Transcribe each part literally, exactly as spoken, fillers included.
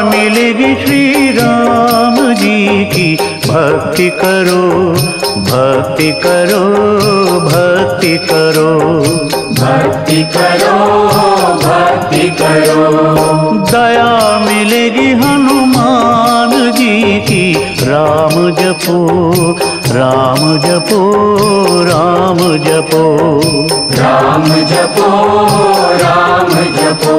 मिलेगी श्री राम जी की। भक्ति करो भक्ति करो भक्ति करो भक्ति करो भक्ति करो। दया मिलेगी हनुमान जी की। राम जपो राम जपो राम जपो राम जपो राम जपो।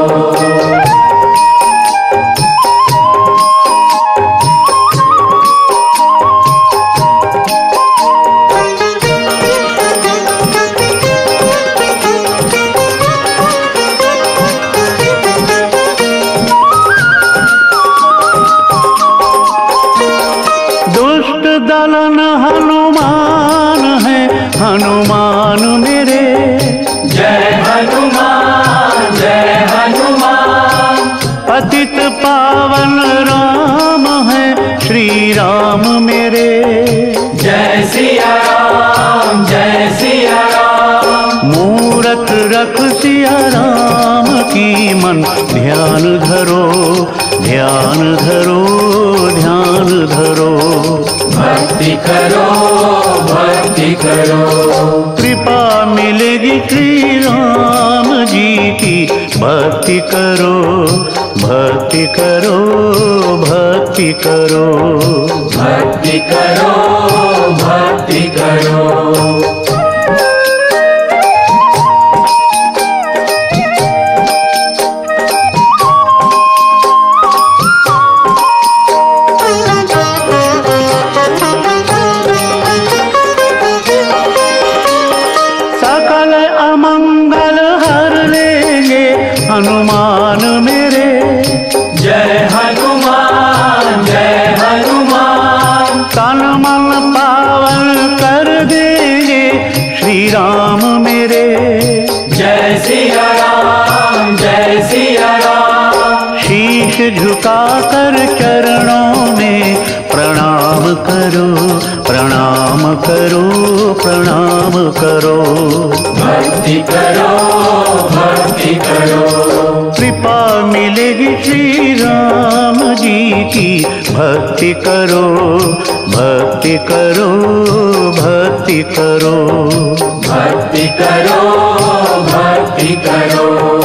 दलन हनुमान है हनुमान मेरे। जय हनुमान जय हनुमान। पतित पावन राम है श्री राम मेरे। जय सिया राम जय सिया राम। मूरत रख सिया राम की मन। ध्यान धरो ध्यान धरो ध्यान धरो। भक्ति करो भक्ति करो। कृपा मिलेगी श्री राम जी की। भक्ति करो भक्ति करो भक्ति करो भक्ति करो भक्ति करो। हनुमान मेरे। जय हनुमान जय हनुमान। तन मन पावन कर देंगे श्री राम मेरे। जय सिया राम जय सिया राम। शीश झुकाकर चरणों में प्रणाम करो प्रणाम करो प्रणाम करो। भक्ति करो भक्ति करो। कृपा मिलेगी श्री राम जी की। भक्ति करो भक्ति करो भक्ति करो भक्ति करो भक्ति करो।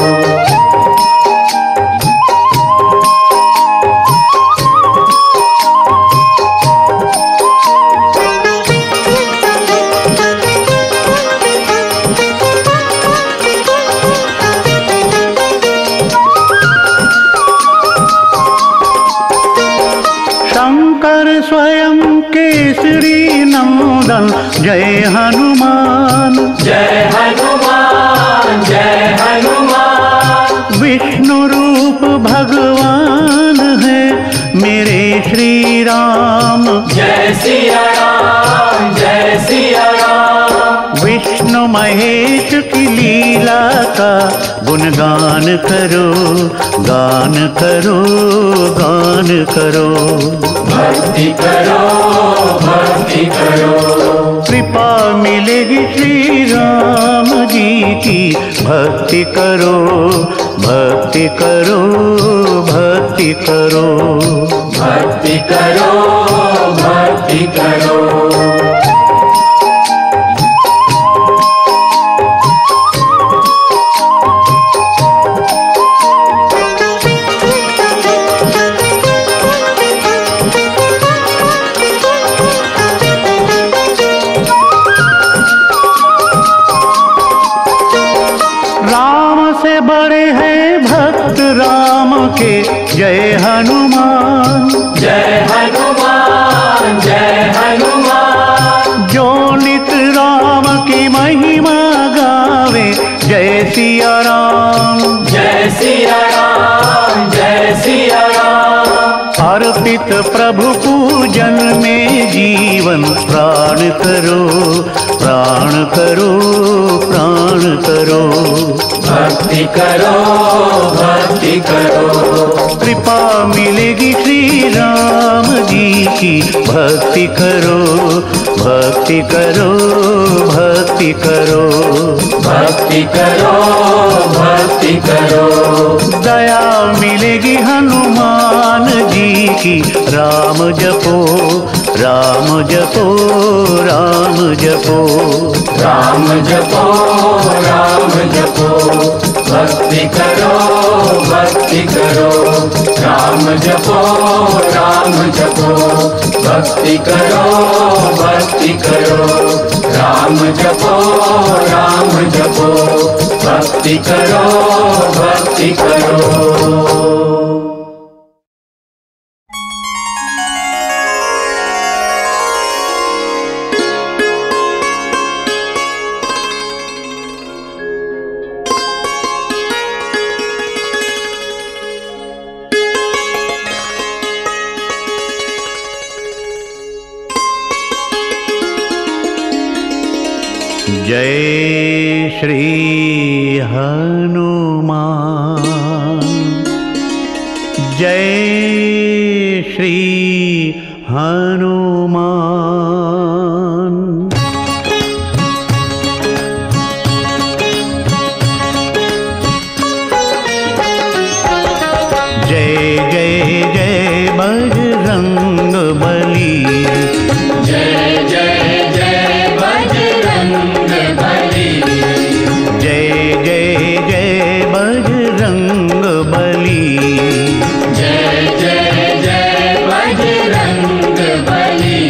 शंकर स्वयं केसरी नंदन। जय हनुमान जय हनुमान जय हनुमान। विष्णु रूप भगवान है मेरे श्री राम। जय सिया राम जय सिया राम। विष्णु महेश की लीला का गुणगान करो गान करो गान करो। भक्ति करो भक्ति करो। कृपा मिलेगी श्री राम जी की। भक्ति करो भक्ति करो भक्ति करो भक्ति करो भक्ति करो। से बड़े हैं भक्त राम के। जय हनुमान जय हनुमान जय हनुमान। जो नित राम की महिमा गावे। जय सिया राम जय सिया राम जय सिया राम। अर्पित प्रभु पूजन में जीवन। प्राण करो प्राण करो प्राण करो। भक्ति करो भक्ति करो। कृपा मिलेगी श्री राम जी की। भक्ति करो भक्ति करो भक्ति करो भक्ति करो भक्ति करो। दया मिलेगी हनुमान की राम जपो राम जपो राम जपो राम जपो राम जपो भक्ति करो भक्ति करो राम जपो राम जपो भक्ति करो भक्ति करो राम जपो राम जपो भक्ति करो भक्ति करो। जय श्री हनुमान जय श्री हनुमान। जय जय जय बजरंग बली जय जय जय बजरंग बली जय जय जय बजरंग बली जय जय जय बजरंग बली।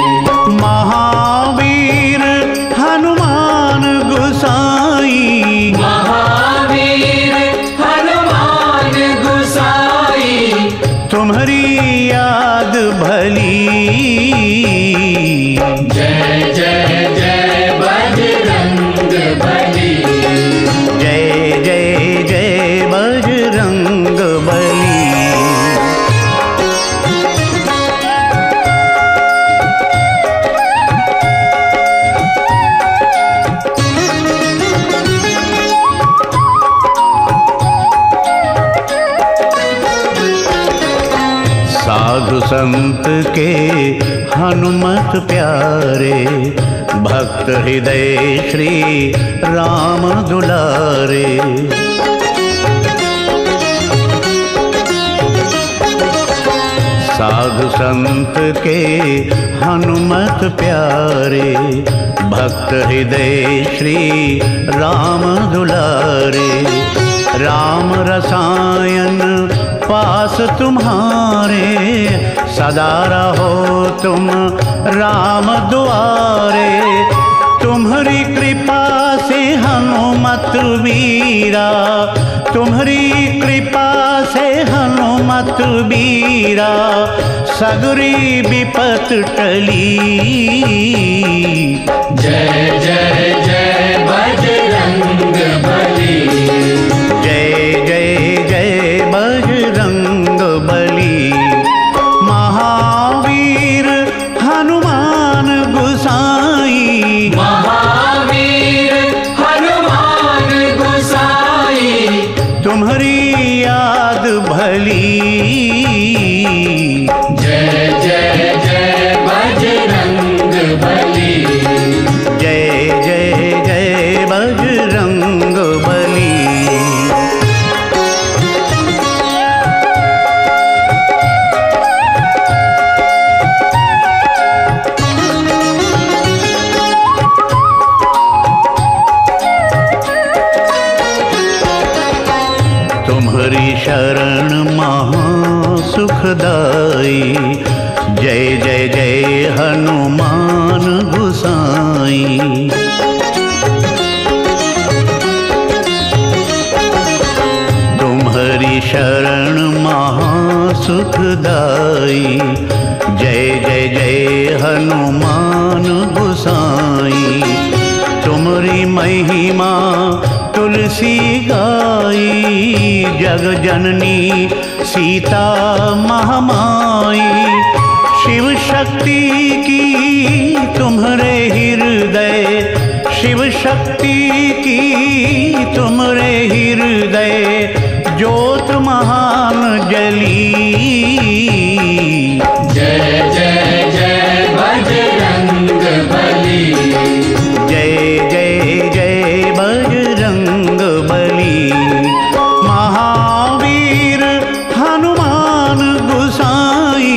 महावीर हनुमान गोसाई महावीर हनुमान गोसाई तुम्हारी याद भली। जय जय जय बजरंग बली जय जय जय बजरंग बली। साधु संत के हनुमत प्यारे भक्त हृदय श्री राम दुलारे। साधु संत के हनुमत प्यारे भक्त हृदय श्री राम दुलारे। राम रसायन पास तुम्हारे सदा रहो तुम राम दुआरे। तुम्हारी कृपा से हनुमत वीरा तुम्हारी कृपा से हनुमत वीरा सगरी विपत टली। जय जय जय बजरंग बली जय जय जय बजरंग बली। महावीर हनुमान गोसाई महावीर हनुमान गोसाई तुम्हारी याद भली। जय जय जय बजरंग बली जय जय जय बजरंग बली। तुम्हारी शरण महा सुखदाई जय जय जय हनुमान गोसाई। तुम्हारी शरण महा सुखदाई जय जय जय हनुमान गोसाई। तुम्हारी महिमा तुलसी गाई जग जननी सीता महामाई। शिव शक्ति की तुम्हारे हृदय शिव शक्ति की तुम्हारे हृदय ज्योत महान जली। जय जय जय बजरंग बली जय जय जय बजरंग बली। महावीर हनुमान गोसाई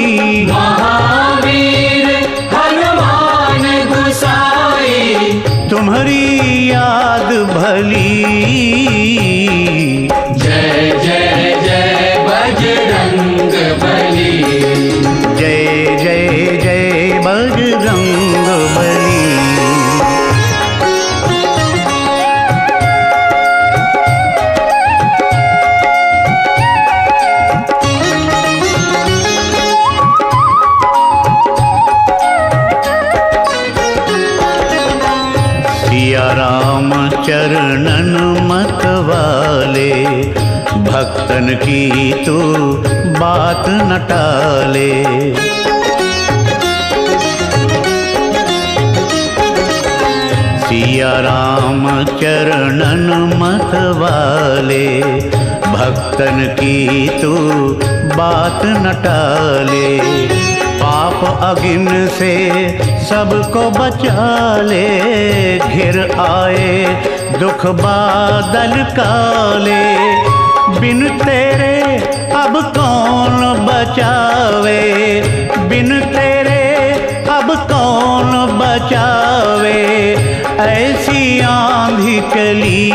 भक्तन की तू बात न टाले। सिया राम चरणन मत वाले, भक्तन की तू बात न टाले। पाप अगिन से सबको बचा ले, घिर आए दुख बादल काले। बिन तेरे अब कौन बचावे, बिन तेरे अब कौन बचावे, ऐसी आंधी चली।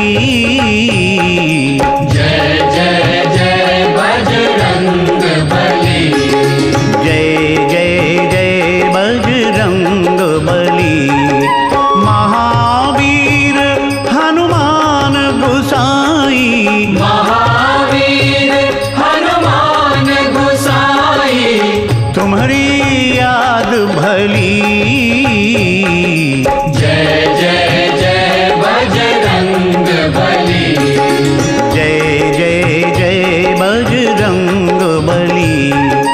जय जय जय बजरंग बली, जय जय जय बजरंग बली। महावीर हनुमान गोसाई, महावीर हनुमान गोसाई, तुम्हारी याद भली। जय जय जय बजरंग बली, जय जय जय बजरंग बली।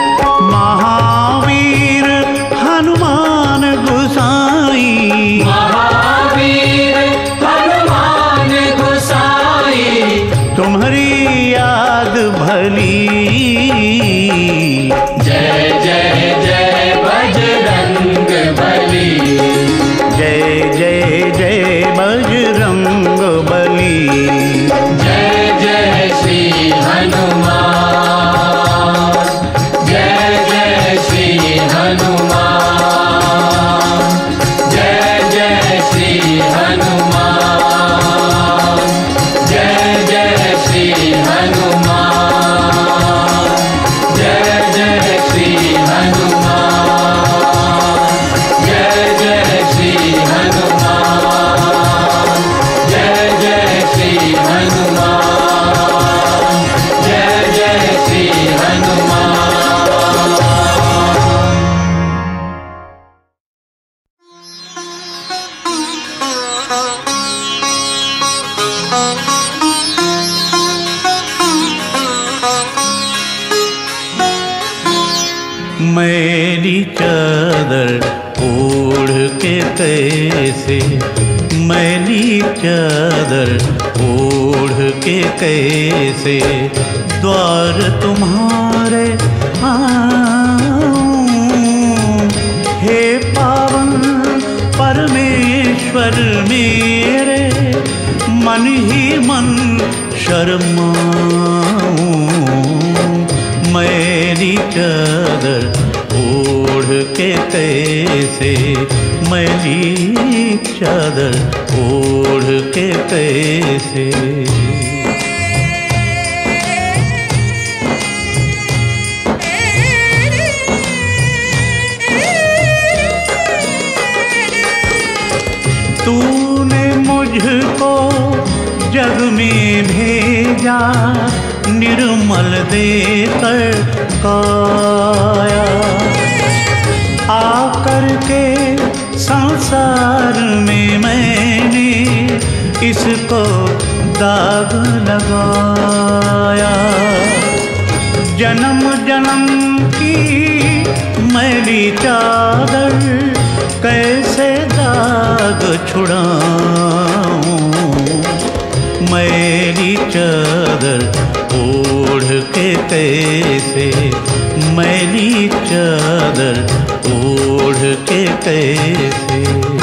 महावीर हनुमान गोसाई, महावीर हनुमान गोसाई, तुम्हारी याद भली। जय जय जय बजरंग बली, जय जय जय बजरंग बली। जय जय श्री हनुमान, जय जय श्री हनुमान, जय जय श्री हनुमान, जय जय श्री हनुमान, जय जय श्री हनुमान, जय जय श्री हनुमान, जय जय श्री हनुमान, जय जय श्री हनुमान। मेरी चादर ओढ़ के कैसे, मैली चादर ओढ़ के कैसे द्वार तुम्हारे आऊं। हे पावन परमेश्वर मेरे, मन ही मन शर्माऊं। मेरी चादर ओढ़ के कैसे, मैली चादर ओढ़ के कैसे। तूने मुझको जग में भेजा, निर्मल देकर काया। आकर के संसार में मैंने इसको दाग लगाया। जन्म जन्म की मैली चादर कैसे दाग छुड़ाऊं। मैली चादर ओढ़ के कैसे, मैली चादर ओढ़ के कैसे।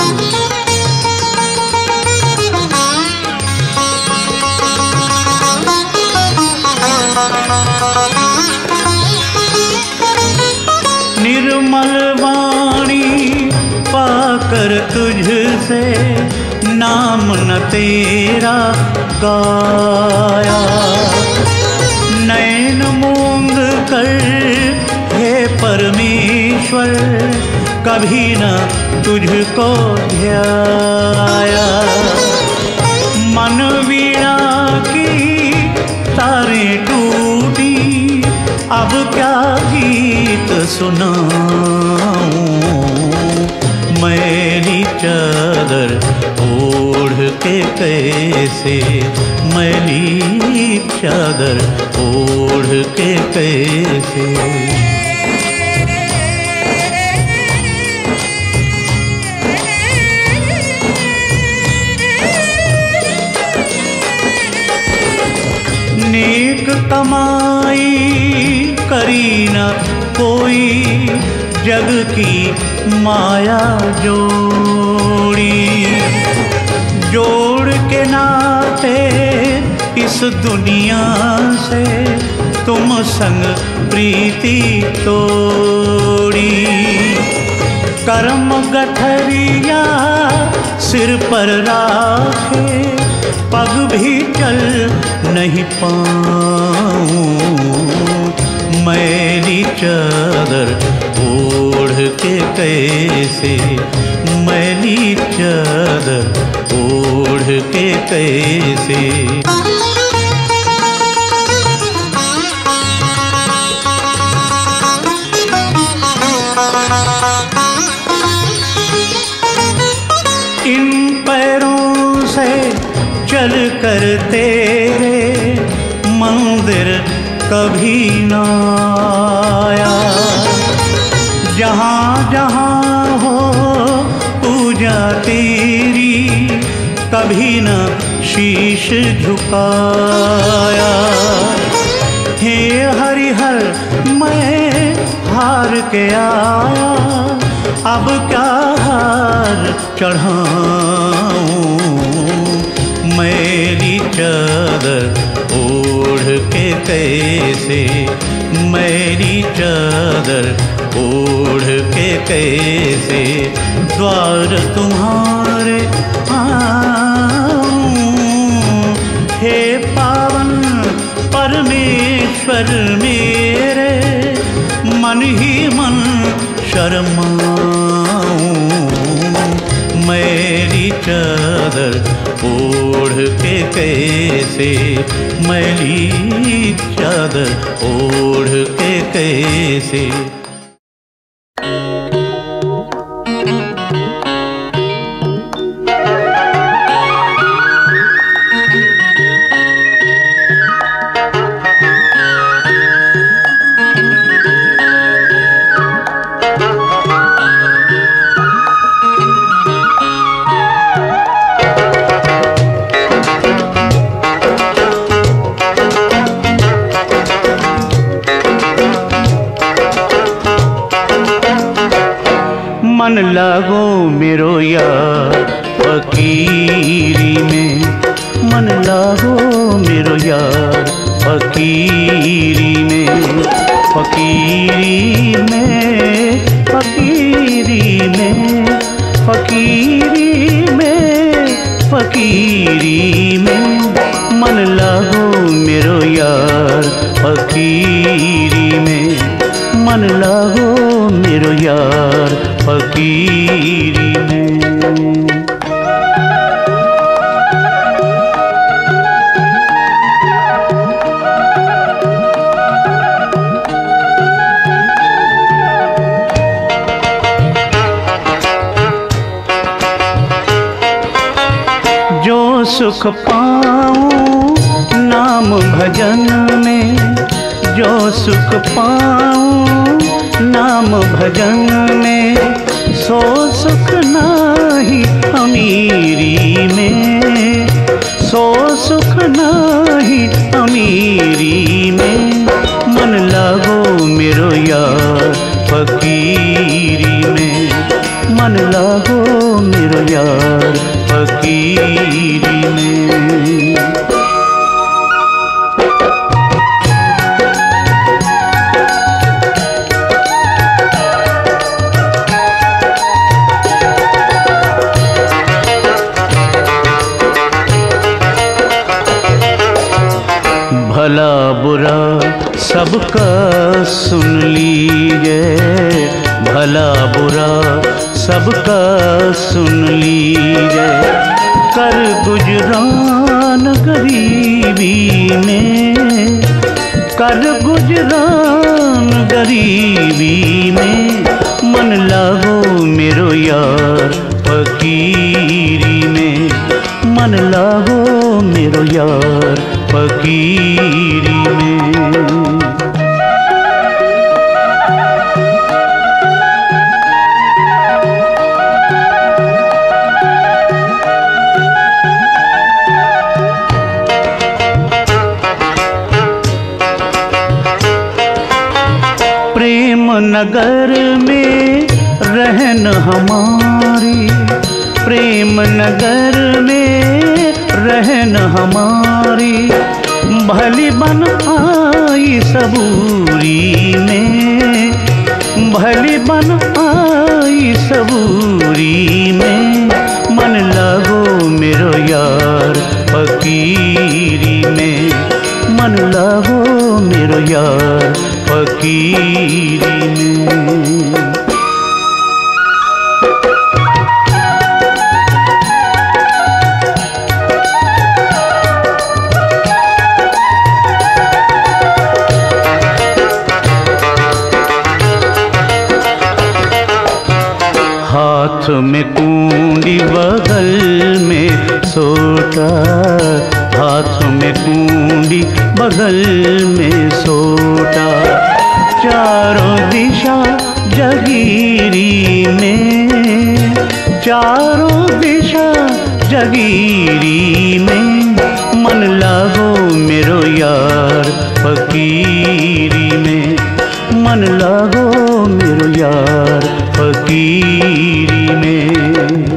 निर्मल वाणी पाकर तुझसे, नाम न तेरा गाया। नैन मूंद कर हे परमेश्वर, कभी न तुझको ध्याया। मन वीणा की तारें टूटी, अब क्या गीत सुनाऊं। मैली चादर ओढ़ के कैसे, मैली चादर ओढ़ के कैसे। नेक कमाई करी न कोई जग की माया जोड़ी, जोड़ के नाते इस दुनिया से तुम संग प्रीति तोड़ी। कर्म गठरिया सिर पर राखे पग भी चल नहीं पाऊं, मैली चादर ओढ़ के कैसे, मैली चादर ओढ़ के कैसे। इन पैरों से चल कर तेरे मंदिर कभी न आया, जहाँ जहाँ हो पूजा तेरी कभी न शीश झुकाया। हे हरिहर मैं हार के आया, अब क्या हार चढ़ाऊं, मैली चादर ओढ़ के कैसे, मैली चादर ओढ़ के कैसे। द्वार तुम्हारे आऊं, हे पावन परमेश्वर मेरे, मन ही मन शर्माऊं, मैली चादर ओढ़ के कैसे, मैली चादर ओढ़ के कैसे। मन लागो मेरो यार फकीरी में, मन लागो मेरो यार फकीरी में, फकीरी में, फकीरी में, फकीरी में, फकीरी में। मन लागो मेरो यार फकीरी में, मन लागो मेरो यार फकीरी में। जो सुख पाऊं नाम भजन में, जो सुख पाऊं नाम भजन में, सो सुख नाही अमीरी में, सो सुख नाही अमीरी में। मन लागो मेरो यार फकीरी में, मन लागो मेरो यार फकीरी में। भला बुरा सबका सुन लीजिए, भला बुरा सबका सुन लीजिए। कर गुजरान गरीबी में, कर गुजरान गरीबी में। मन लागो मेरो यार फकीरी में, मन लागो मेरो यार फकीरी में। प्रेम नगर में रहन हमारी, प्रेम नगर में रहन हमारी, भली बन आई सबूरी में, भली बन आई सबूरी में। मन लगो मेरो यार फकीरी में, मन लगो मेरो यार फकीरी में। हाथ में कुंडी बगल में सोटा, हाथ में कुंडी बगल में सोटा, चारों दिशा जगीरी में, चारों दिशा जगीरी में। मन लगो मेरो यार फकीरी में, मन लगो मेरो यार फकीरी में।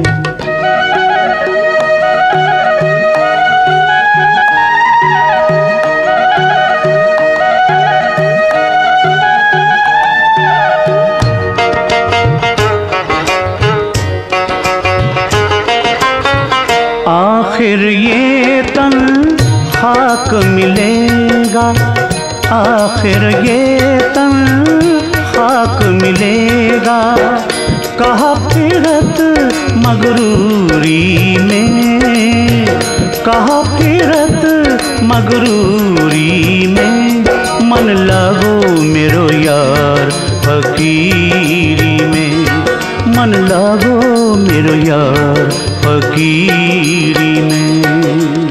आखिर ये तन खाक मिलेगा, आखिर ये तन खाक मिलेगा। कहा फिरत मगरूरी में, कहा फिरत मगरूरी में। मन लगो मेरो यार फकीरी में, मन लगो मेरो यार फकीरी में।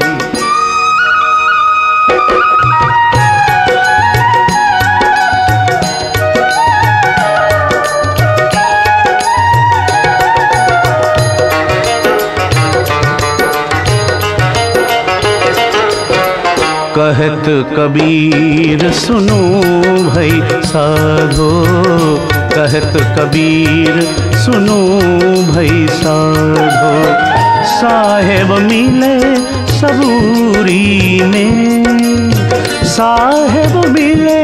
कहत कबीर सुनो भाई साधो, कहत कबीर सुनो भाई साधो। साहेब मिले सबूरी में, साहेब मिले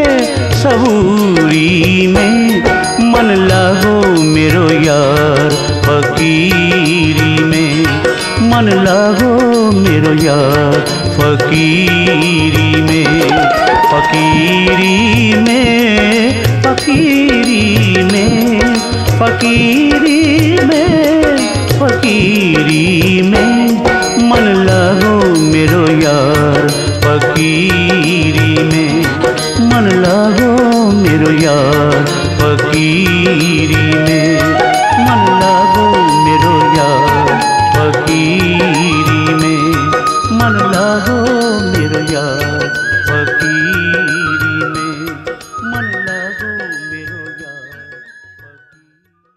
सबूरी में। मन लगो मेरो यार फकीरी में, मन लगो मेरो यार फकीरी में। फकीरी में, फकीरी में, फकीरी में, फकीरी में। मन लगो मेरो यार फकीरी में, मन लगो मेरो यार फकीरी में। मन लगो मेरो यार फकीरी में, मन लगो मेरो यार फकीरी में, मन लगो मेरो यार फकीरी।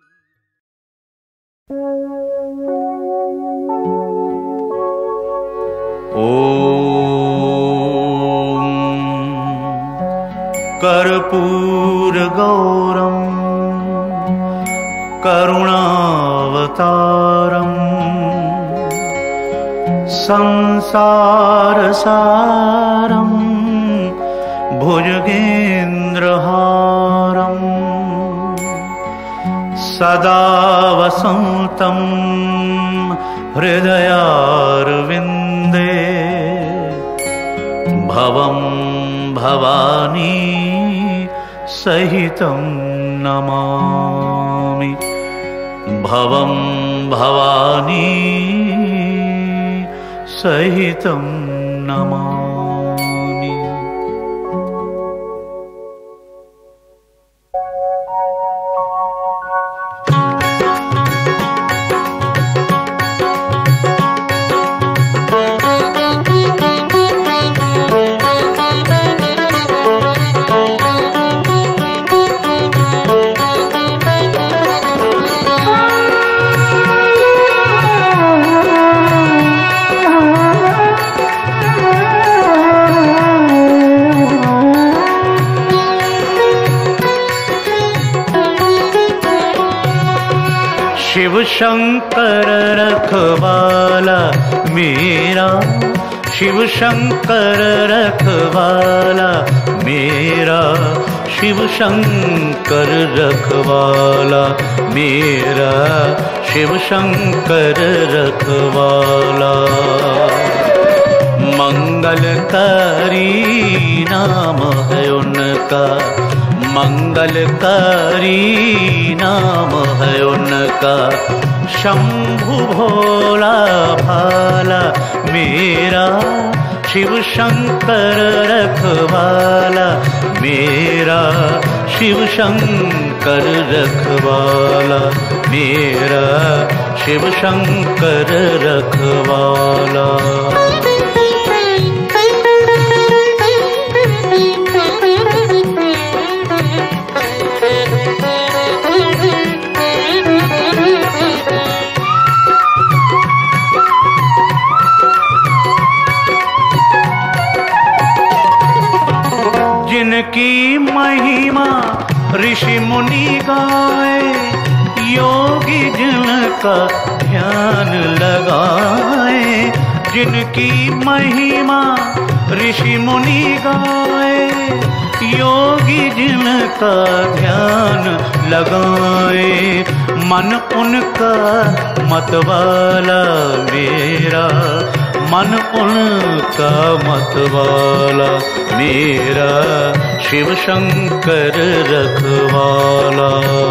ओम कर्पूर गौरम करुणावतारम संसार सारम भुजगेन्द्रहारम सदा वसन्तं हृदयारविन्दे भवं भवानी सहितं नमामि, भवं भवानी सहितं नमामि। शिव शंकर रखवाला मेरा, शिव शंकर रखवाला मेरा, शिव शंकर रखवाला मेरा, शिव शंकर रखवाला। मंगलकारी नाम है उनका, मंगलकारी नाम है उनका, शंभु भोला भाला मेरा, शिव शंकर रखवाला मेरा, शिव शंकर रखवाला मेरा, शिव शंकर रखवाला। जिनकी महिमा ऋषि मुनि गाए, योगी जिनका ध्यान लगाए, जिनकी महिमा ऋषि मुनि गाए, योगी जिनका ध्यान लगाए, मन उनका मतवाला मेरा, मन उनका मतवाला मेरा, शिव शंकर रखवाला।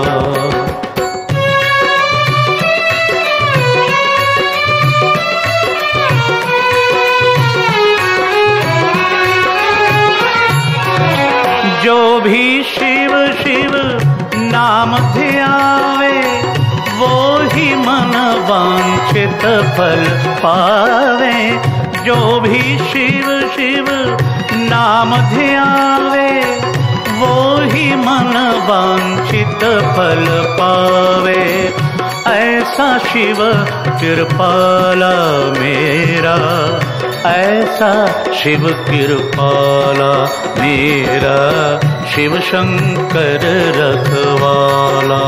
जो भी शिव शिव नाम ध्यावे, वो ही मन वांछित फल पावे। जो भी शिव शिव नाम ध्यावे, वो ही मन वांछित फल पावे। ऐसा शिव कृपाला मेरा, ऐसा शिव कृपाला मेरा, शिव शंकर रखवाला।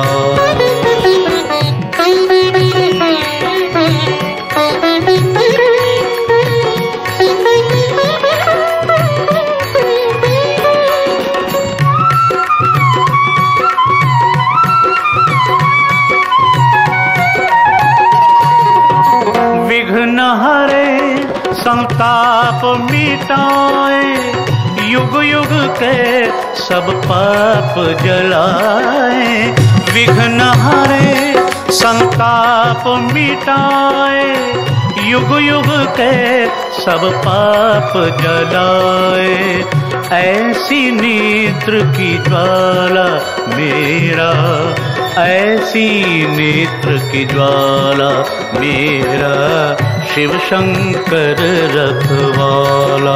विघ्न हरे संताप मिटाए, युग युग के सब पाप जलाए। विघ्न हरे संताप मिटाए, युग युग के सब पाप जलाए। ऐसी नेत्र की ज्वाला मेरा, ऐसी नेत्र की ज्वाला मेरा, शिव शंकर रखवाला।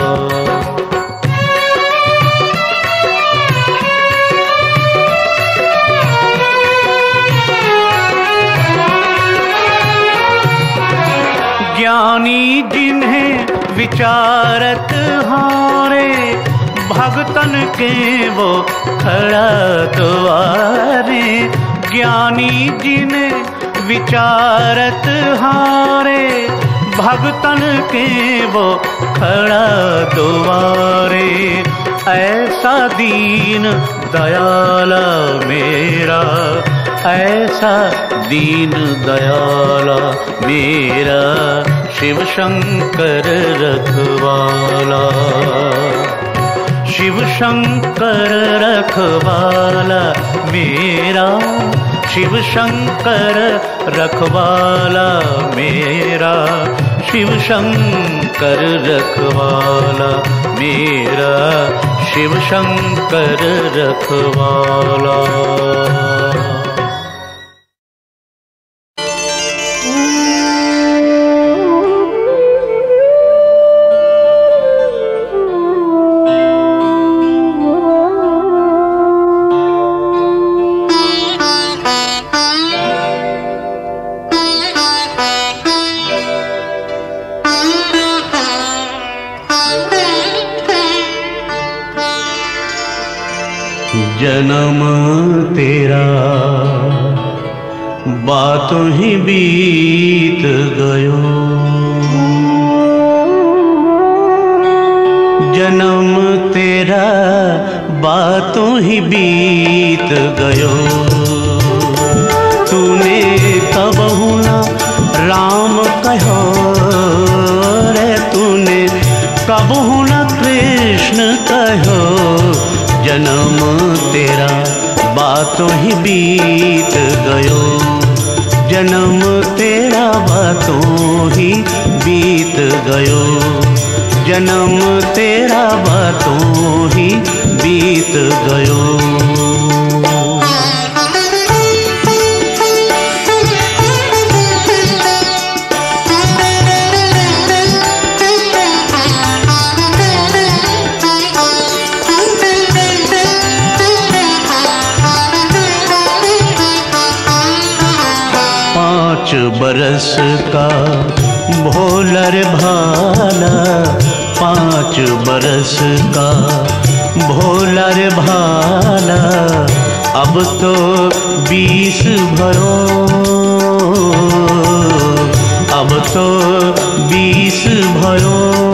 ज्ञानी जिन्हें विचारत हारे, भगतन के वो खड़ा द्वारे। ज्ञानी जिन्हें विचारत हारे, भगतन के वो खड़ा द्वारे। ऐसा दीन दयाला मेरा, ऐसा दीन दयाला मेरा, शिव शंकर रखवाला। शिव शंकर रखवाला मेरा, शिव शंकर रखवाला मेरा, शिव शंकर रखवाला मेरा, शिव शंकर रखवाला। जन्म तेरा बातों ही बीत गयो। जन्म तेरा बातों ही बीत गयो। तूने कबहू ना राम कहो रे, तूने कबहू ना कृष्ण कहो। जन्म तेरा बातों ही बीत गयो। जन्म तेरा बातों ही बीत गयो। जन्म तेरा बातों ही बीत गयो। पाँच बरस का भोलर भाला, पाँच बरस का भोलर भाला, अब तो बीस भयो। अब तो बीस भयो।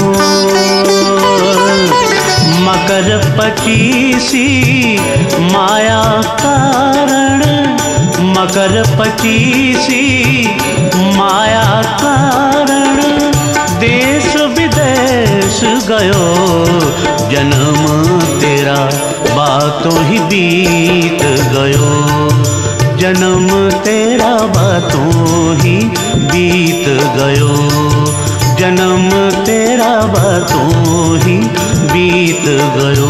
मकर पचीसी माया कारण, मकर पचीसी माया कारण, देश विदेश गयो। जन्म तेरा बातों ही बीत गयो। जन्म तेरा बातों ही बीत गयो। जन्म तेरा बातों ही बीत गयो।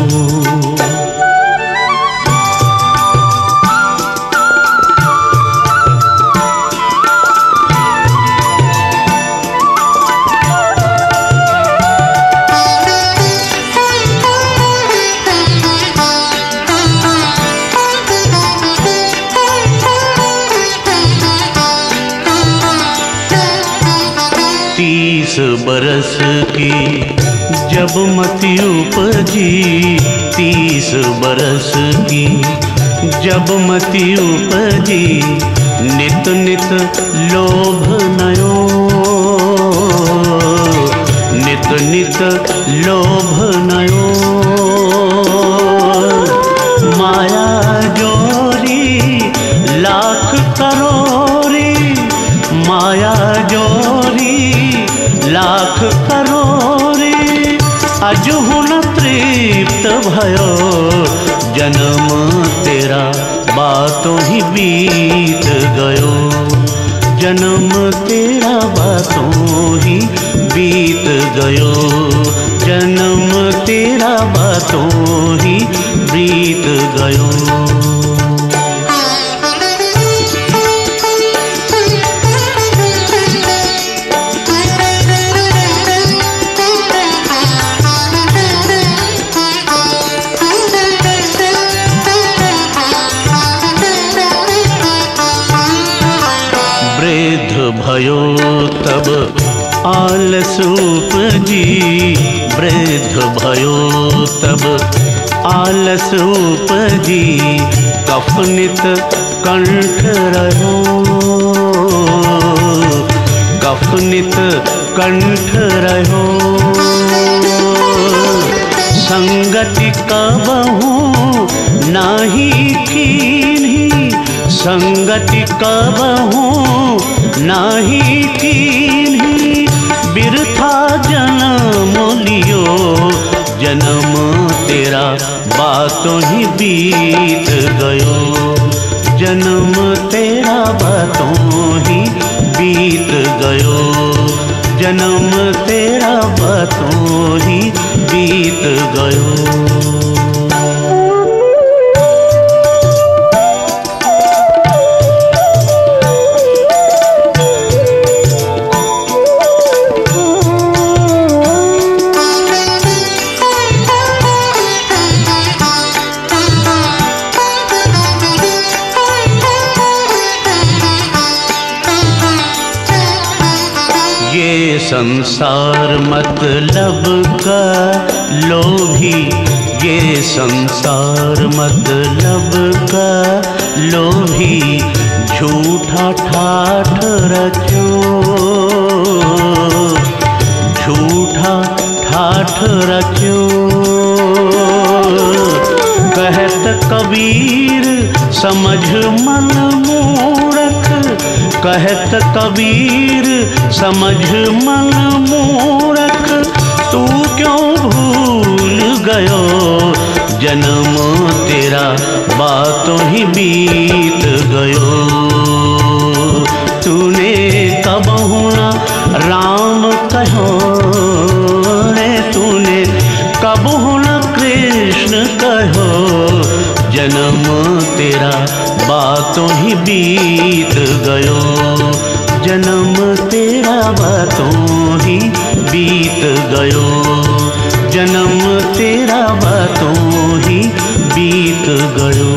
तीस बरस की जब मति उपजी, तीस बरस की जब मति उपजी, नित नित लोभ नयो। नित नित लोभ नयो। माया जोरी लाख करोरी, माया जोरी लाख करोरी, अजहु न तृप्त भयो। जन्म तेरा बातों ही बीत गयो। जन्म तेरा बातों ही बीत गयो। जन्म तेरा बातों ही बीत गयो। भयो तब आलस उपजी, वृद्ध भयो तब आलस उपजी, कफनित कंठ रहो। कफनित कंठ रहो। संगति कबहू नाही कीन्ही, संगति कबहू नाही कीन्ही, बिरथा जन्म लियो। जन्म तेरा बातों ही बीत गयो। जन्म तेरा बातों ही बीत गयो। जन्म तेरा बातों ही बीत गयो। ये संसार मतलब का लोभी, ये संसार मतलब का लोभी, झूठा ठाठ रचो, झूठा ठाठ रचो। कहत कबीर समझ मन मूरख, कहत कबीर समझ मन मूरख। तू क्यों भूल गयो जन्म तेरा बातों ही बीत गयो। तूने कब होना राम कहो रे, तूने कब होना कृष्ण कहो। जन्म तेरा बातों ही बीत गयो, जन्म तेरा बातों ही बीत गयो, जन्म तेरा बातों ही बीत गयो।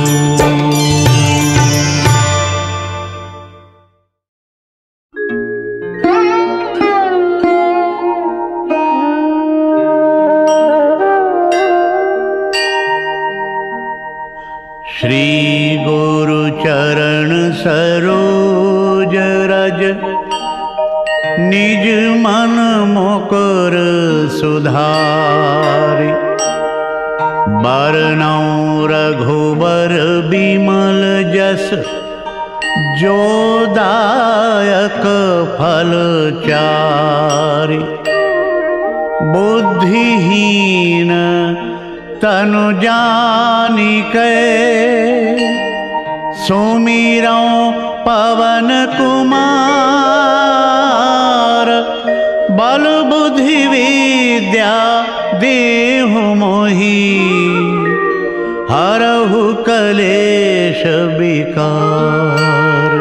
श्री गुरु चरण सरोज रज, निज मन मुकुर सुधारि। बरनउँ रघुबर बिमल जस, जो दायक फल चारि। बुद्धिहीन तनु जानिकै, सुमिरौं पवन कुमार। बल बुद्धि विद्या देहु मोहि, हरहु कलेश विकार।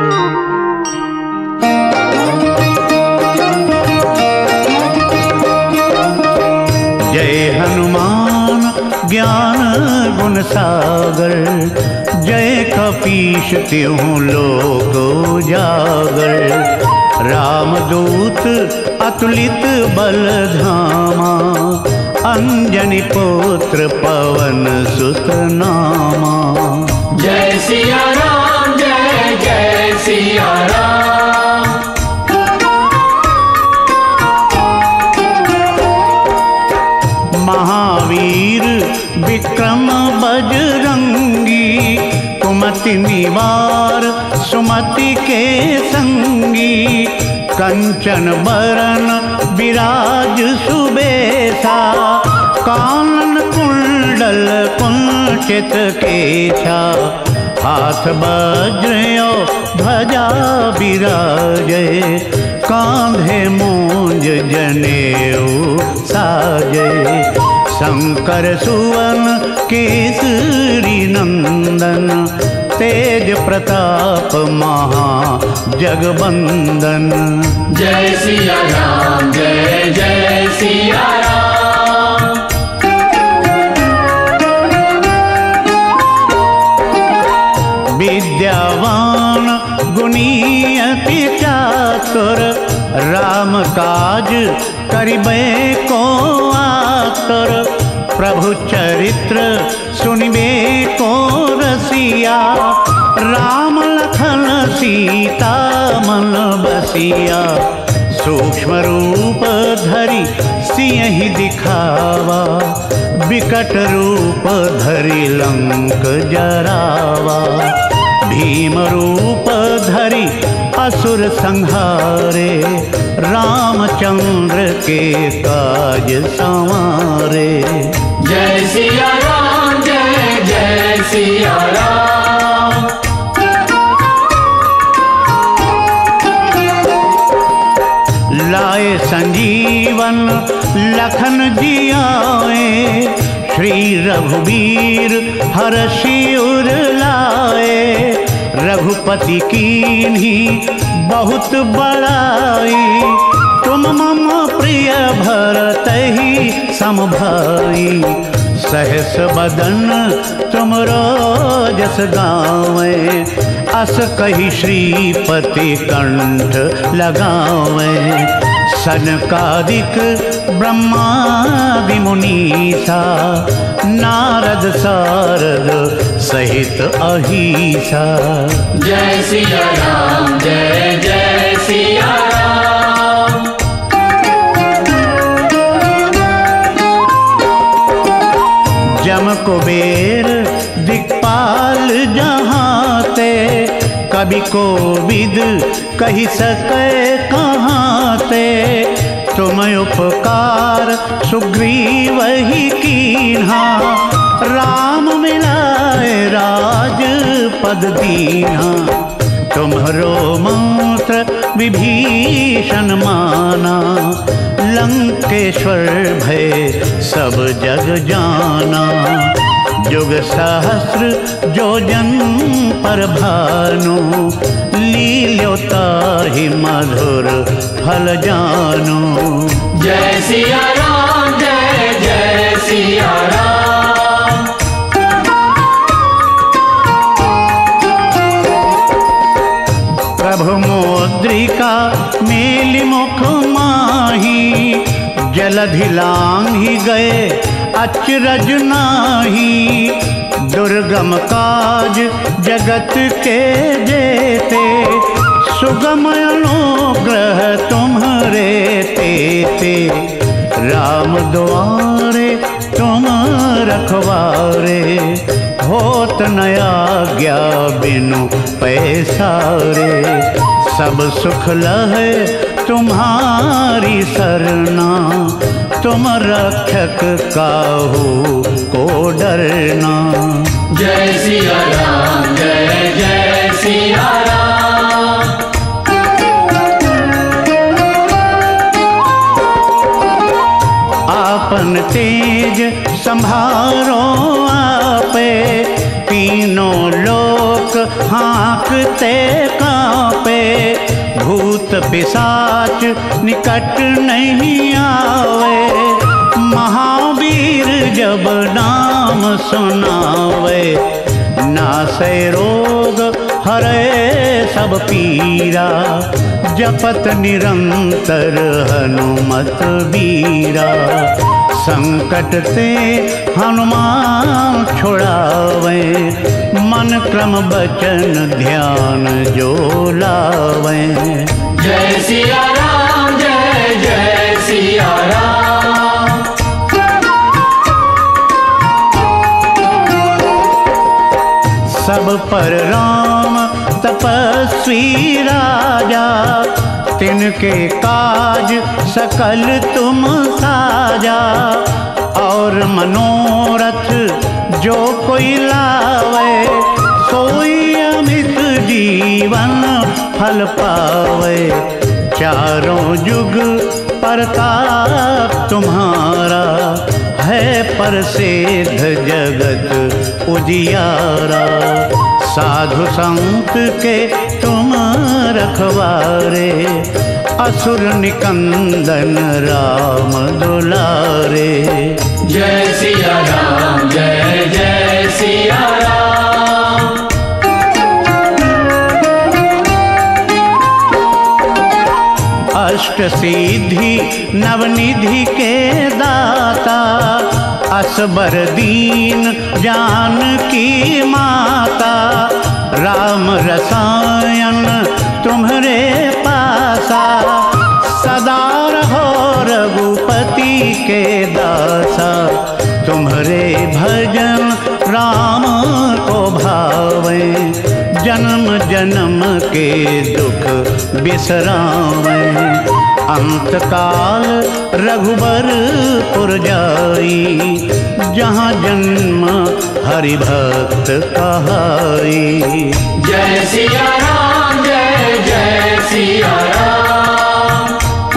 जय हनुमान ज्ञान गुण सागर, जय कपीश तिहुँ लोक उजागर। रामदूत अतुलित बल धामा, अंजनी पुत्र पवन सुत नामा। जय सिया राम जय जय सिया राम। महावीर विक्रम बजरंगी, कुमति निवार सुमति के संगी। कंचन बरन विराज सुबेसा, कानन कुंडल कुंचित केसा। हाथ वज्र ध्वजा विराजे, कांधे मूंज जनेऊ साजे। शंकर सुवन केसरी नंदन, तेज प्रताप महा जगबंदन। जय सिया राम जय जय सिया राम। विद्यावान गुणी अति चातुर, राम काज करिबे को आतुर। प्रभु चरित्र सुनिबे को रसिया, राम लखन सीता मन बसिया। सूक्ष्म रूप धरि सियहि दिखावा, विकट रूप धरि लंक जरावा। भीम रूप धरि असुर संहारे, रामचंद्र के काज संवारे। जय सिया राम जय जय सिया राम। लाए संजीवन लखन जियाए, श्री रघुवीर हरषि उर लाए। रघुपति कीन्ही बहुत बड़ाई, तुम मम प्रिय भरतहि सम भाई। सहस बदन तुमरो जस गावे, अस कही श्रीपति कंठ लगावे। सनकादिक ब्रह्मादि मुनीसा, नारद सारद सहित अहिसा। जय सिया राम जय जय सिया राम। जम कुबेर दिक्पाल जहाँ ते, कभी कोविद कही सके कहाँ ते। तुम उपकार सुग्रीव ही कीन्हा, राम मिलाए राज पद दीन्हा। तुम्हरो मंत्र विभीषण माना, लंकेश्वर भय सब जग जाना। जुग सहस्र जोजन पर भानु, लील्योता ही मधुर फल जानो। जय सिया राम जय जय सिया राम। प्रभु मुद्रिका मेलि मुख माही, जलधि लांघि गए अचरज नाही। दुर्गम काज जगत के जेते, सुगम अनुग्रह तुम्हारे तेते। राम द्वारे तुम रखवारे, होत न आज्ञा बिनु पैसारे। सब सुख लहे तुम्हारी सरना, तुम रक्षक काहू को डरना। जय सिया राम जय जय सिया राम। आपन तेज संभारो आपे, तीनों लोक हाँकते कांपे। भूत पिशाच निकट नहीं आवे, महावीर जब नाम सुनावे। नासै रोग हरे सब पीरा, जपत निरंतर हनुमत बीरा। संकट ते हनुमान छुड़ावे, मन क्रम बचन ध्यान जो लावे। जय सिया राम जय जय सिया राम। सब पर राम तपस्वी राजा, तिनके काज सकल तुम साजा। और मनोरथ जो कोई लावे, सोई अमित जीवन फल पावे। चारों जुग प्रताप तुम्हारा, है प्रसिद्ध जगत उजियारा। साधु संत के तुम रखवारे, असुर निकंदन राम दुलारे। जय सिया राम जय जय सिया राम। अष्ट सिद्धि नवनिधि के दाता, असबर दीन जानकी माता। राम रसायन तुम्हारे पासा, सदा रहो रघुपति के दासा। तुम्हारे भजन राम को भावे, जन्म जन्म के दुख बिसरावे। अंत काल रघुबरपुर जाई, जहाँ जन्म हरि भक्त कहाई। जय सिया राम जय जय सिया राम।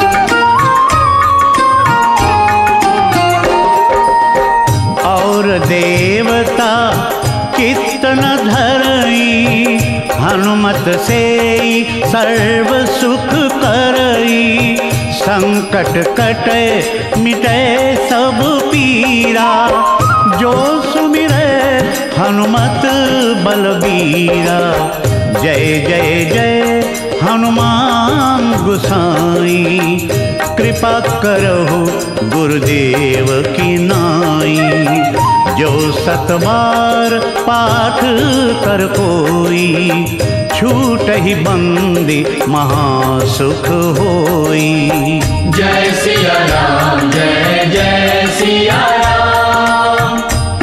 और देवता कितन धरई, हनुमत से सर्व सुख करई। संकट कटे मिटे सब पीरा, जो सुमिरे हनुमत बलबीरा। जय जय जय हनुमान गुसाई, कृपा करहु गुरुदेव की नाई। जो सत बार पाठ कर कोई, छूट ही बंदी महासुख होई। जय सिया राम, जय जय सिया राम।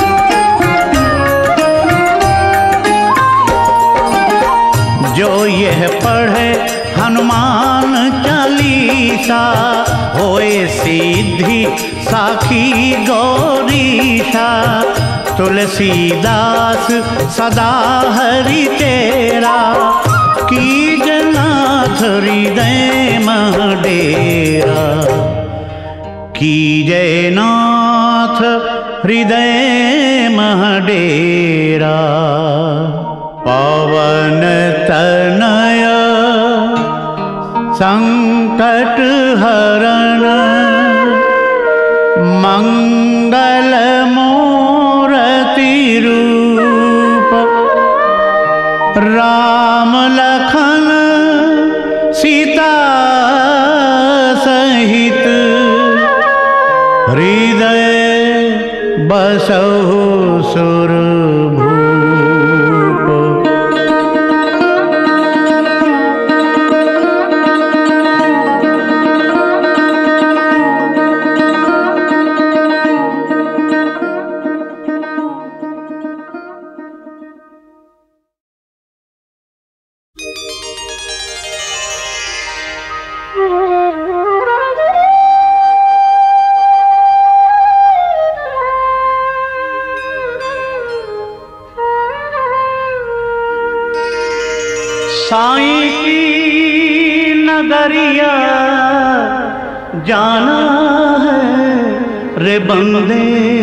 जो यह पढ़े हनुमान चालीसा, होए सिद्धि साखी गौरीशा। तुलसीदास सदा हरि तेरा, कीजनाथ हृदय मह डेरा। कीजय नाथ हृदय मह डेरा। पवन तनय संकट हरण, मंगल मूर्ति रूप। राम लखन सीता सहित, हृदय बसहु सुरभूप। साईं की नगरिया जाना है रे बंदे।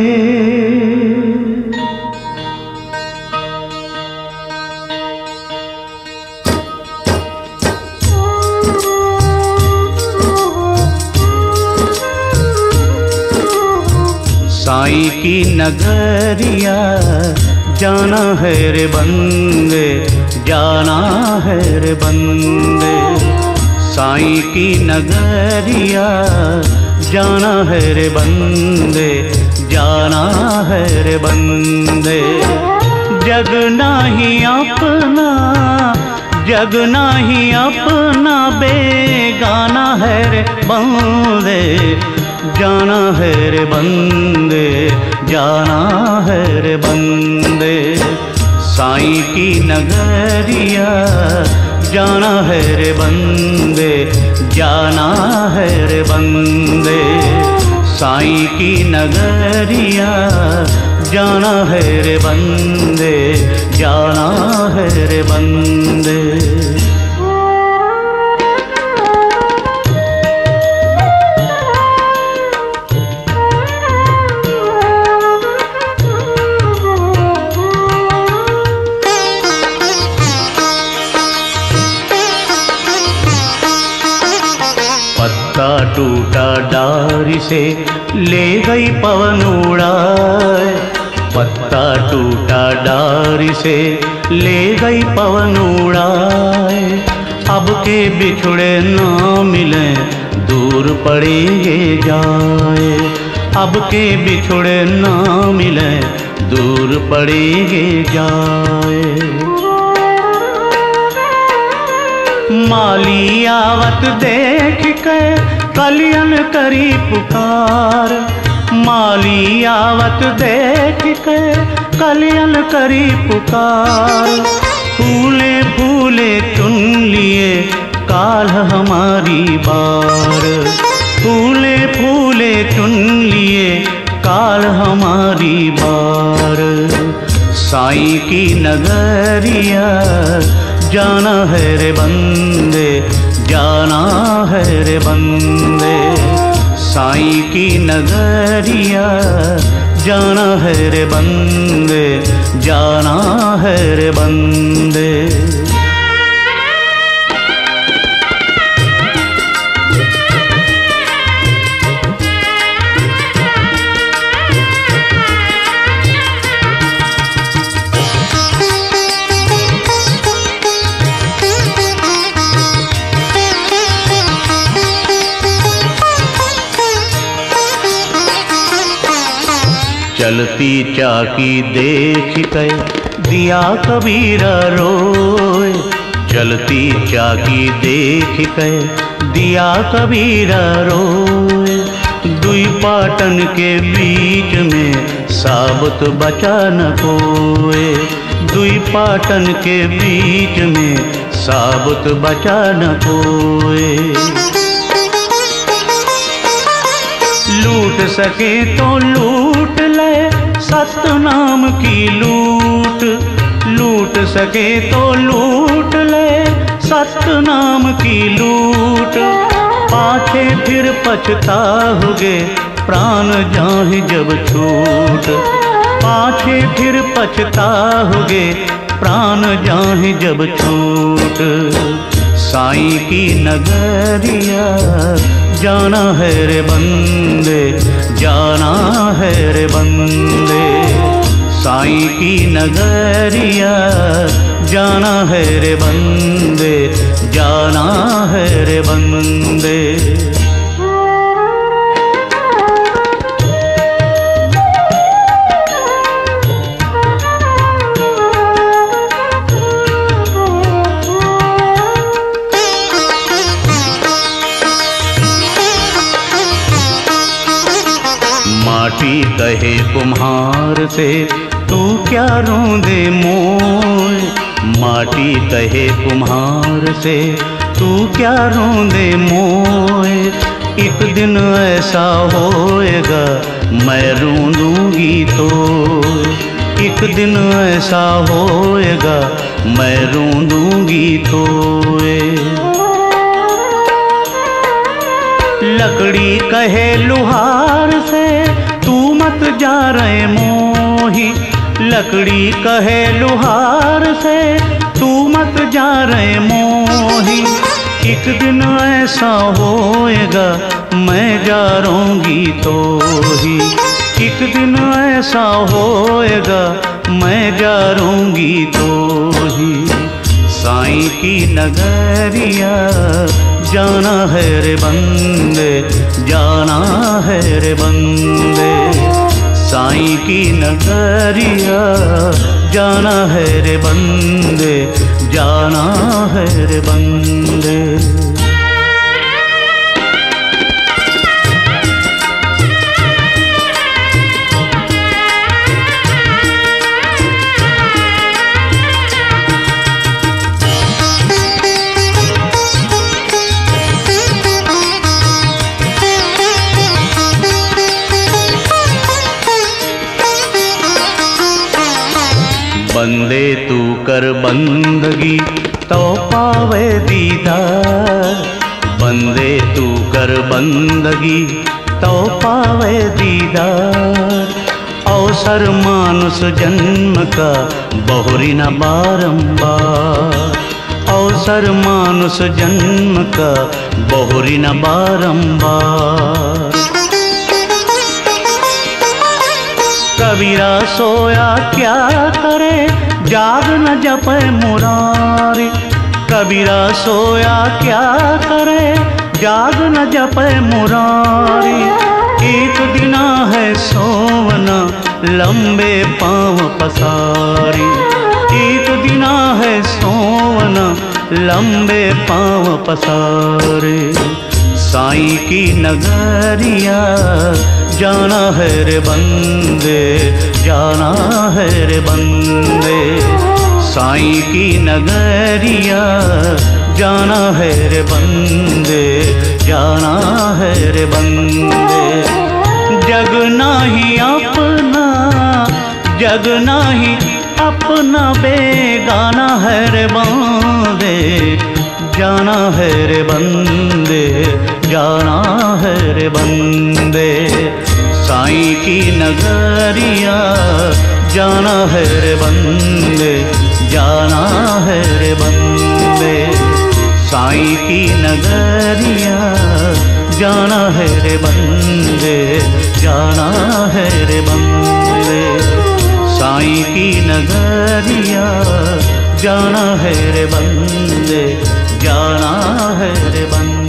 साईं की नगरिया जाना है रे बंदे, जाना है रे बंदे। साईं की नगरिया जाना है रे बंदे, जाना है रे बंदे। जग नाही अपना, जग नाही अपना, बेगाना है रे बंदे। जाना है रे बंदे, जाना है रे बंदे। साईं की नगरिया जाना है रे बंदे, जाना है रे बंदे। साईं की नगरिया जाना है रे बंदे, जाना है रे बंदे। पत्ता टूटा डारी से ले गई पवन उड़ाए, पत्ता टूटा डारी से ले गई पवन उड़ाए। अब के बिछड़े ना मिले दूर पड़ेंगे जाए, अब के बिछड़े ना मिले दूर पड़ेंगे जाए। माली आवत देख के कलियन करी पुकार, माली आवत देख के कलियन करी पुकार। फूले फूले चुन लिए काल हमारी बार, फूले फूले चुन लिए काल हमारी बार। साईं की नगरिया जाना है रे बंदे, जाना है रे बंदे। साईं की नगरिया जाना है रे बंदे, जाना है रे बंदे। चलती चाकी देख के दिया कबीरा रोए, चलती चाकी देख के दिया कबीरा रोए। दुई पाटन के बीच में साबुत बचा न कोए, दुई पाटन के बीच में साबुत बचा न कोए। लूट सके तो लूट ले सतनाम की लूट, लूट सके तो लूट ले सतनाम की लूट। पाछे फिर पछताओगे प्राण जाहि जब छूट, पाछे फिर पछताओगे प्राण जाहि जब छूट। साईं की नगरिया जाना है रे बंदे, जाना है रे बंदे। साईं की नगरिया जाना है रे बंदे, जाना है रे बंदे। माटी कहे कुम्हार से तू क्या रोंदे मोय, माटी कहे कुम्हार से तू क्या रोंदे मोय। एक दिन ऐसा होएगा मैं रोंदूंगी तो, एक दिन ऐसा होएगा मैं रोंदूंगी तो। लकड़ी कहे लुहार से तू मत जा रहे मोही, लकड़ी कहे लुहार से तू मत जा रहे मोही। एक दिन ऐसा होएगा मैं जा रहूंगी तो ही, एक दिन ऐसा होएगा मैं जा रहूंगी तो ही। साईं की नगरिया जाना है रे बंदे, जाना है रे बंदे। साईं की नगरिया जाना है रे बंदे, जाना है रे बंदे। बंदे तू कर बंदगी तो पावे दीदार, बंदे तू कर बंदगी तो पावे दीदार। अवसर मानुष जन्म का बहुरी न बारंबार, अवसर मानुष जन्म का बहुरी न बारंबार। कबीरा सोया क्या करे जाग न जपे मुरारी, कबीरा सोया क्या करे जाग न जपे मुरारी। एक दिना है सोवना लंबे पाँव पसारी, एक दिना है सोवना लंबे पाँव पसारे। साईं की नगरिया जाना है रे बंदे, जाना है रे बंदे। साईं की नगरिया जाना है रे बंदे, जाना है रे बंदे। जग नाही अपना, जग नाही अपना बेगाना है रे बंदे, जाना है रे बंदे, जाना है रे बंदे। साईं की नगरिया जाना है रे बंदे, जाना है रे बंदे। साईं की नगरिया जाना है रे बंदे, जाना है रे बंदे। साईं की नगरिया जाना है रे बंदे, जाना है रे बंदे।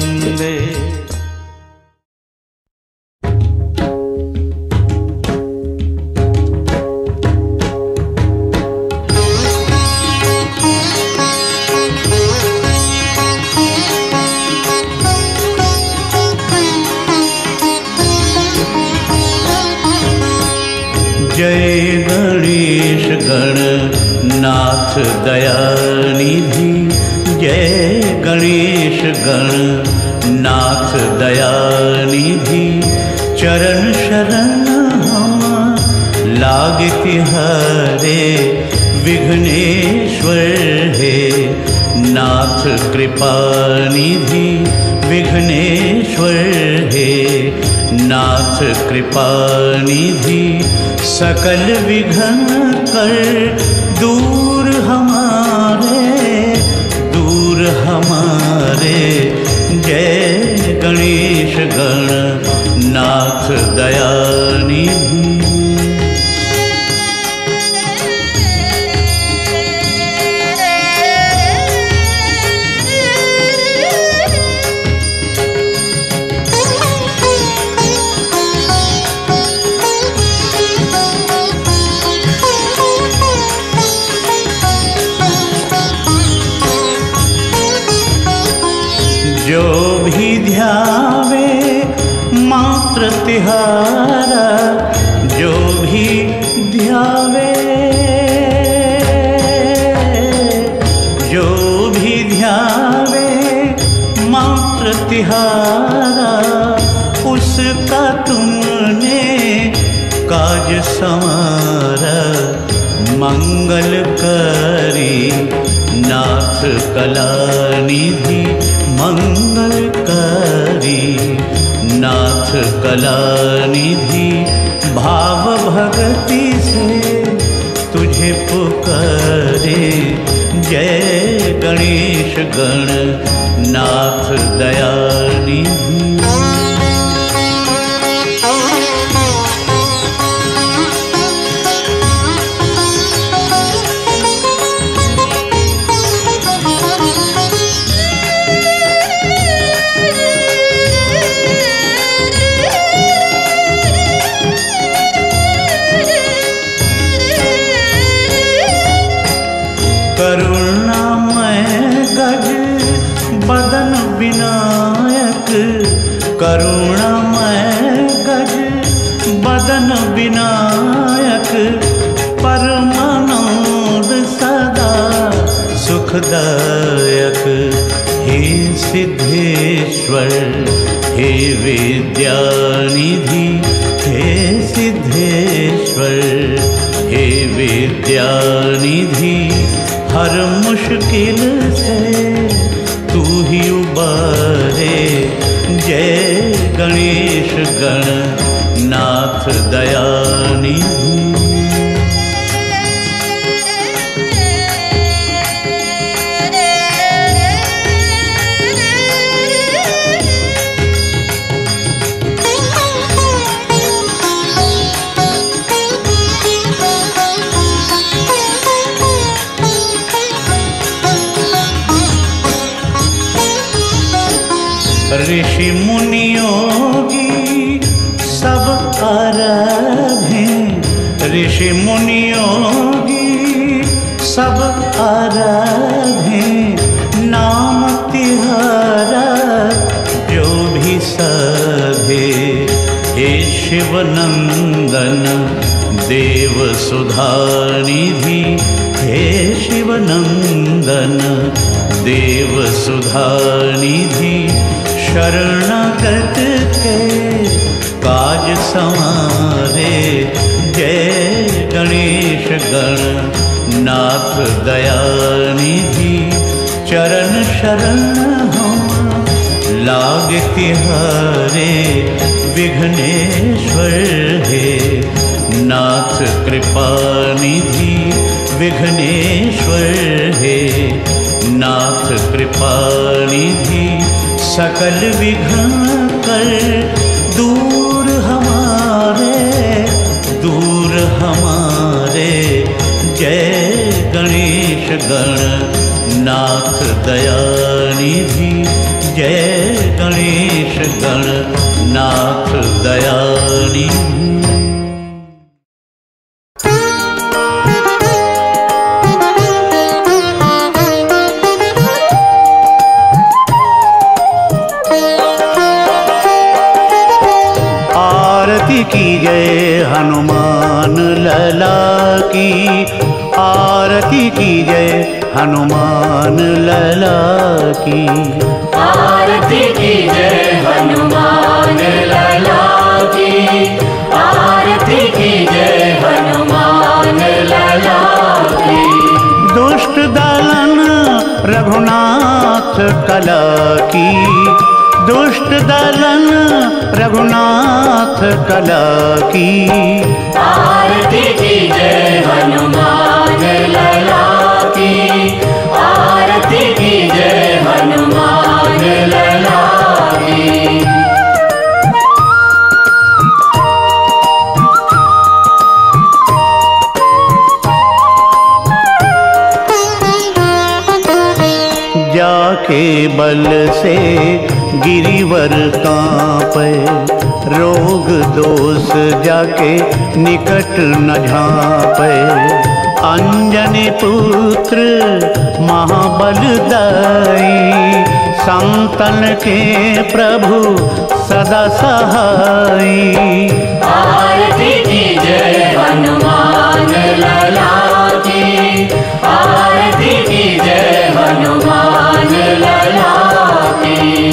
नाथ दयानिधि जय गणेश गण नाथ दयानिधि चरण शरण हम लागति हरे विघ्नेश्वर हे नाथ कृपा निधि विघ्नेश्वर हे नाथ कृपा निधि सकल विघ्न कर दूर हमारे दूर हमारे जय गणेश गण नाथ दयानिधि। जो भी ध्यावे मात्र तिहारा जो भी ध्यावे जो भी ध्यावे मात्र तिहारा उसका तुमने काज संवारा मंगल करी नाथ कलानिधि मंगल करी नाथ कलानिधि भाव भक्ति से तुझे पुकारे जय गणेश गण नाथ दयानिधि। करुणामय गज बदन विनायक करुणामय गज बदन विनायक परमानंद सदा सुखदायक हे सिद्धेश्वर हे विद्यानिधि हे सिद्धेश्वर हे विद्यानिधि हर मुश्किल से तू ही उबारे जय गणेश गण नाथ दयानिधि। ऋषि मुनि योगी सब आराधे ऋषि मुनि योगी सब आराधे नाम तिहारा जो भी साधे हे शिव नंदन देव सुधानिधि हे शिव नंदन देव सुधानिधि शरणागत के काज संवारे जय गणेश गण नाथ दयानिधि चरण शरण हम लागति हरे विघ्नेश्वर हे नाथ कृपा निधि विघ्नेश्वर हे नाथ कृपा निधि सकल विघ्न कर दूर हमारे दूर हमारे जय गणेश गण नाथ दयानिधि जय गणेश गण नाथ दयानिधि। की जय हनुमान लला की आरती कीजय हनुमान लला की। आरती कीजय हनुमान लला की। आरती कीजय हनुमान लला की। दुष्ट दलन रघुनाथ कला की। दुष्ट दलन रघुनाथ कला की। आरती कीजय हनुमान लला की। आरती कीजय हनुमान लला की। जाके बल से गिरिवर कांपे, रोग दोष जाके निकट न झांपे। अंजनी पुत्र महाबलदाई, संतन के प्रभु सदा सहाई। आरती कीजय हनुमान लला की। आरती कीजय हनुमान लला की।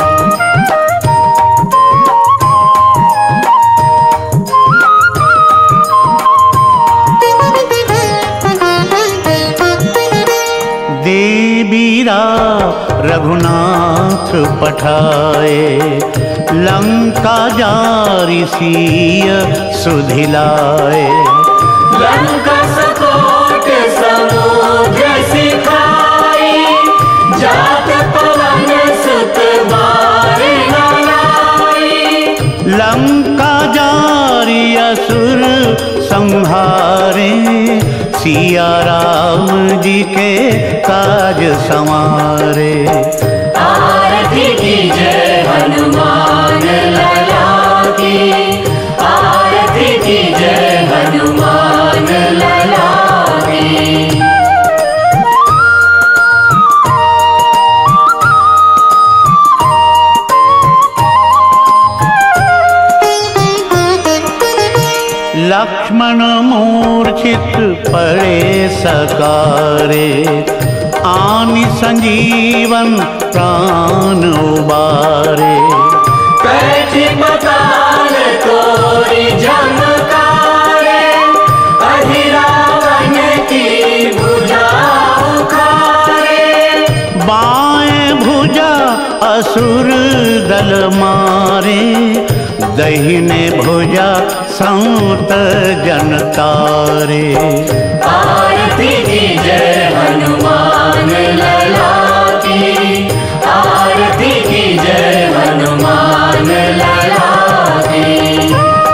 देवीरा रघुनाथ पठाए, लंका जारी सिय सुधिलाए। लंका सकोट समुद्र सिखाई, जात पवन सुत बार लाई। लंका जारी असुर संहारे, सिया राम जी के काज संवारे। आरती कीजय हनुमान लला की। आरती कीजय हनुमान लला की। लक्ष्मण मूर्छित पड़े सकारे, आनि संजीवन प्राण उबारे। कैठी पताल तोरी झमकारे, अधिरावन की भुजा उखारे। बाएं भुजा असुर दल मारे, दहिने भुजा संत जन तारे। आरती कीजय हनुमान लला की। आरती कीजय हनुमान लला की।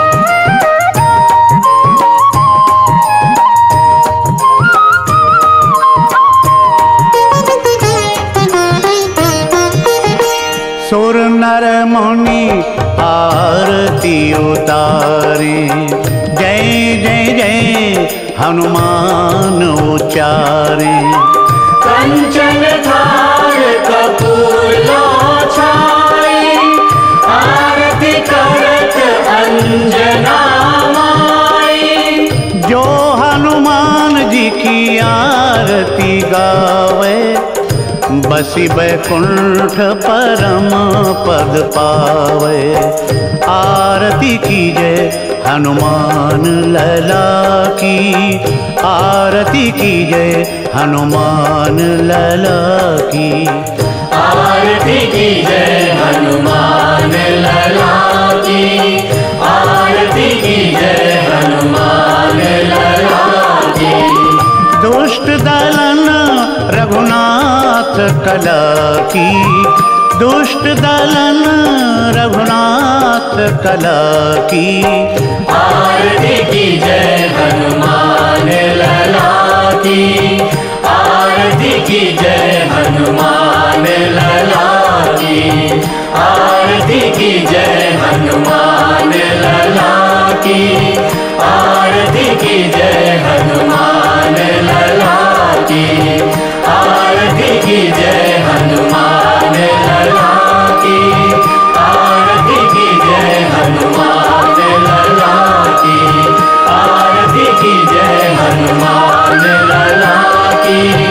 सुर नर मुनि आरती उतारे, जय जय जय हनुमान उचारे। कंचन थार कपूर छाई, आरती करत अंजना माई। जो हनुमान जी की आरती गावे, बसी बैकुंठ परम पद पावे। आरती कीजय हनुमान लला की। आरती कीजय हनुमान लला की। आरती कीजय हनुमान लला की। आरती कीजय हनुमान लला की। दुष्ट दलन रघुनाथ कला की। दुष्ट दलन रघुनाथ कला की। आरती कीजय हनुमान लला की। आरती कीजय हनुमान लला की। आरती कीजय हनुमान लला की। आरती कीजय हनुमान लला की। आरती कीजय हनुमान लला की। आरती कीजय हनुमान लला की। आरती कीजय हनुमान की